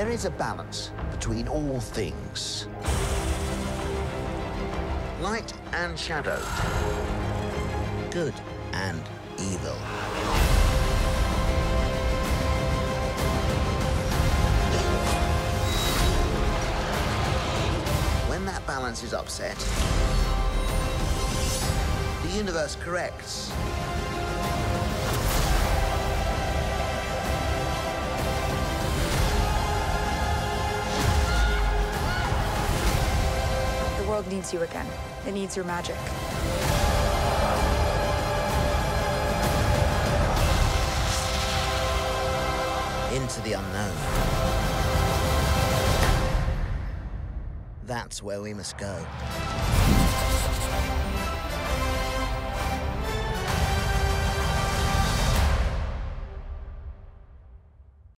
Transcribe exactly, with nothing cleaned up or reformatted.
There is a balance between all things. Light and shadow. Good and evil. When that balance is upset, the universe corrects. The world needs you again. It needs your magic. Into the unknown. That's where we must go.